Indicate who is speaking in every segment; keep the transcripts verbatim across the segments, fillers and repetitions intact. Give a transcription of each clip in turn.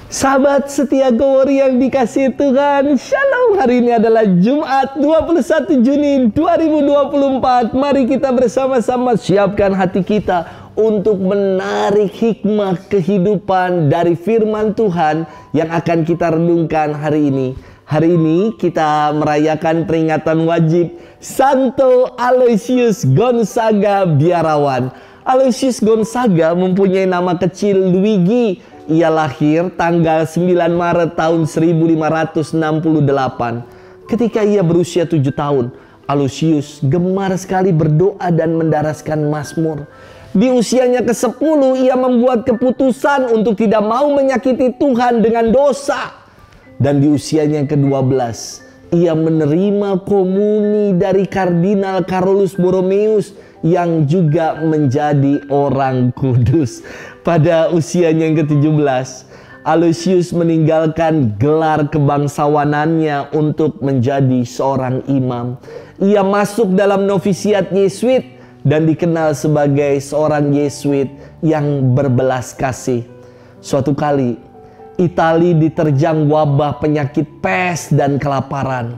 Speaker 1: Sahabat setia Gowori yang dikasihi Tuhan, Shalom. Hari ini adalah Jumat dua puluh satu Juni dua ribu dua puluh empat. Mari kita bersama-sama siapkan hati kita untuk menarik hikmah kehidupan dari firman Tuhan yang akan kita renungkan hari ini. Hari ini kita merayakan peringatan wajib Santo Aloysius Gonzaga Biarawan. Aloysius Gonzaga mempunyai nama kecil Luigi. Ia lahir tanggal sembilan Maret tahun seribu lima ratus enam puluh delapan. Ketika ia berusia tujuh tahun, Aloysius gemar sekali berdoa dan mendaraskan mazmur. Di usianya ke sepuluh, ia membuat keputusan untuk tidak mau menyakiti Tuhan dengan dosa. Dan di usianya yang ke dua belas, ia menerima komuni dari Kardinal Carolus Borromeus yang juga menjadi orang kudus. Pada usianya yang ke tujuh belas, Aloysius meninggalkan gelar kebangsawanannya untuk menjadi seorang imam. Ia masuk dalam novisiat Yesuit dan dikenal sebagai seorang Yesuit yang berbelas kasih. Suatu kali, Italia diterjang wabah penyakit pes dan kelaparan.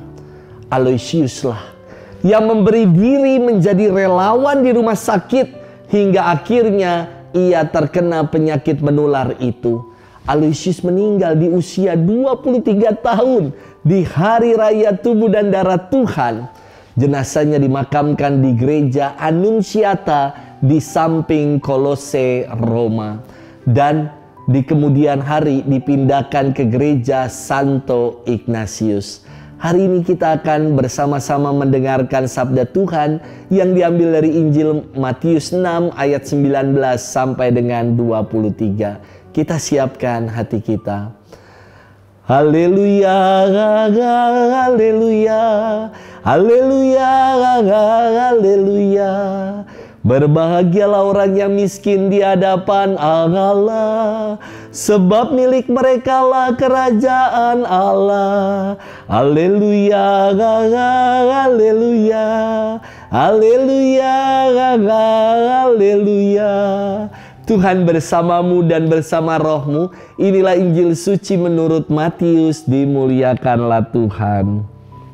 Speaker 1: Aloysiuslah yang memberi diri menjadi relawan di rumah sakit hingga akhirnya ia terkena penyakit menular itu. Aloysius meninggal di usia dua puluh tiga tahun di hari raya tubuh dan darah Tuhan. Jenazahnya dimakamkan di gereja Annunziata di samping Kolose, Roma. Dan di kemudian hari dipindahkan ke gereja Santo Ignatius. Hari ini kita akan bersama-sama mendengarkan sabda Tuhan yang diambil dari Injil Matius enam ayat sembilan belas sampai dengan dua puluh tiga. Kita siapkan hati kita. Haleluya, haleluya, haleluya, haleluya. Berbahagialah orang yang miskin di hadapan Allah, sebab milik merekalah kerajaan Allah. Haleluya, haleluya, haleluya, haleluya. Tuhan bersamamu dan bersama rohmu. Inilah Injil suci menurut Matius. Dimuliakanlah Tuhan.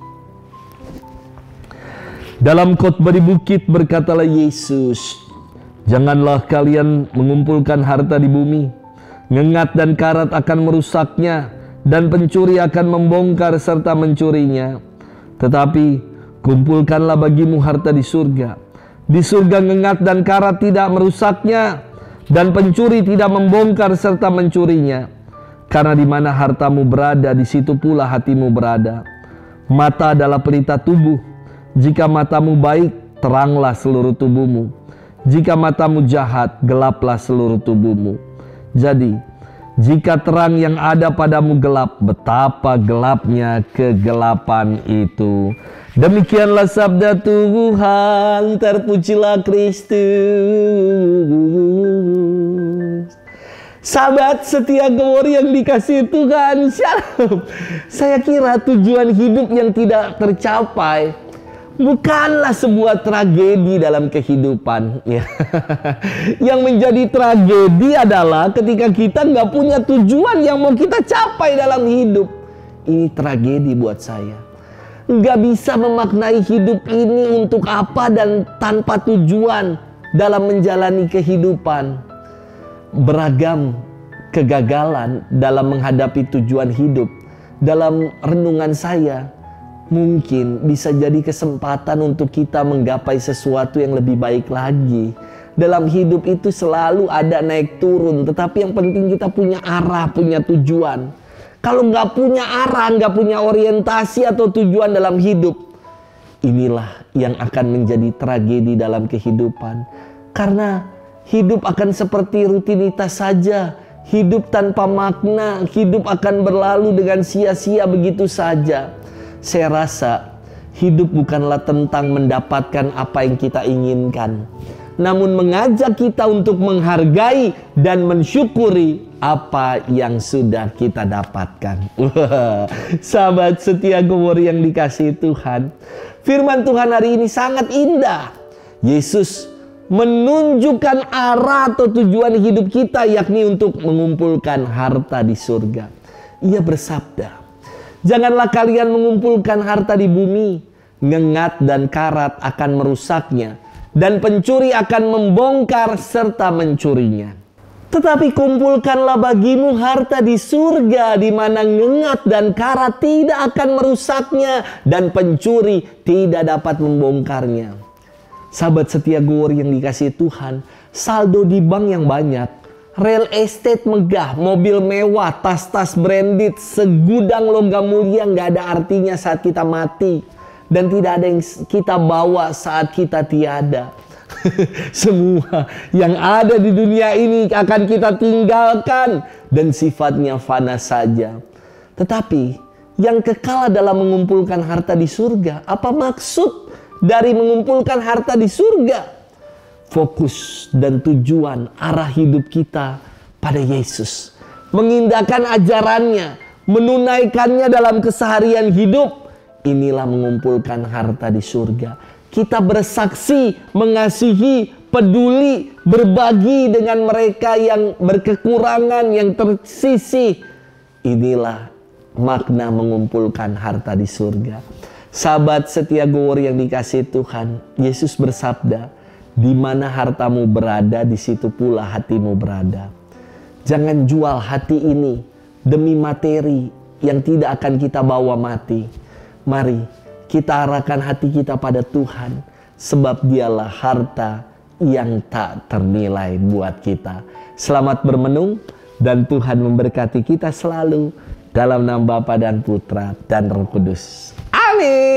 Speaker 1: Dalam khotbah di bukit berkatalah Yesus, "Janganlah kalian mengumpulkan harta di bumi. Ngengat dan karat akan merusaknya, dan pencuri akan membongkar serta mencurinya. Tetapi kumpulkanlah bagimu harta di surga. Di surga ngengat dan karat tidak merusaknya, dan pencuri tidak membongkar serta mencurinya. Karena di mana hartamu berada, di situ pula hatimu berada. Mata adalah pelita tubuh. Jika matamu baik, teranglah seluruh tubuhmu. Jika matamu jahat, gelaplah seluruh tubuhmu. Jadi, jika terang yang ada padamu gelap, betapa gelapnya kegelapan itu." Demikianlah sabda Tuhan. Terpujilah Kristus. Sahabat setia Gowori yang dikasihi Tuhan, Shalom. Saya kira tujuan hidup yang tidak tercapai bukanlah sebuah tragedi dalam kehidupan. Yang menjadi tragedi adalah ketika kita nggak punya tujuan yang mau kita capai dalam hidup. Ini tragedi buat saya. Nggak bisa memaknai hidup ini untuk apa dan tanpa tujuan dalam menjalani kehidupan. Beragam kegagalan dalam menghadapi tujuan hidup. Dalam renungan saya, mungkin bisa jadi kesempatan untuk kita menggapai sesuatu yang lebih baik lagi. Dalam hidup itu selalu ada naik turun, tetapi yang penting kita punya arah, punya tujuan. Kalau nggak punya arah, nggak punya orientasi atau tujuan dalam hidup, inilah yang akan menjadi tragedi dalam kehidupan. Karena hidup akan seperti rutinitas saja. Hidup tanpa makna, hidup akan berlalu dengan sia-sia begitu saja. Saya rasa hidup bukanlah tentang mendapatkan apa yang kita inginkan, namun mengajak kita untuk menghargai dan mensyukuri apa yang sudah kita dapatkan. Sahabat setia Gowori yang dikasihi Tuhan, firman Tuhan hari ini sangat indah. Yesus menunjukkan arah atau tujuan hidup kita, yakni untuk mengumpulkan harta di surga. Ia bersabda, janganlah kalian mengumpulkan harta di bumi, ngengat dan karat akan merusaknya, dan pencuri akan membongkar serta mencurinya. Tetapi kumpulkanlah bagimu harta di surga, di mana ngengat dan karat tidak akan merusaknya, dan pencuri tidak dapat membongkarnya. Sahabat setia Gowor yang dikasihi Tuhan, saldo di bank yang banyak, real estate megah, mobil mewah, tas-tas branded, segudang logam mulia nggak ada artinya saat kita mati. Dan tidak ada yang kita bawa saat kita tiada. Semua yang ada di dunia ini akan kita tinggalkan dan sifatnya fana saja. Tetapi yang kekal adalah mengumpulkan harta di surga. Apa maksud dari mengumpulkan harta di surga? Fokus dan tujuan arah hidup kita pada Yesus, mengindahkan ajarannya, menunaikannya dalam keseharian hidup. Inilah mengumpulkan harta di surga. Kita bersaksi, mengasihi, peduli, berbagi dengan mereka yang berkekurangan, yang tersisih. Inilah makna mengumpulkan harta di surga. Sahabat setia Gowor yang dikasihi Tuhan, Yesus bersabda, di mana hartamu berada, di situ pula hatimu berada. Jangan jual hati ini demi materi yang tidak akan kita bawa mati. Mari kita arahkan hati kita pada Tuhan, sebab dialah harta yang tak ternilai buat kita. Selamat bermenung, dan Tuhan memberkati kita selalu dalam nama Bapa dan Putra dan Roh Kudus. Amin.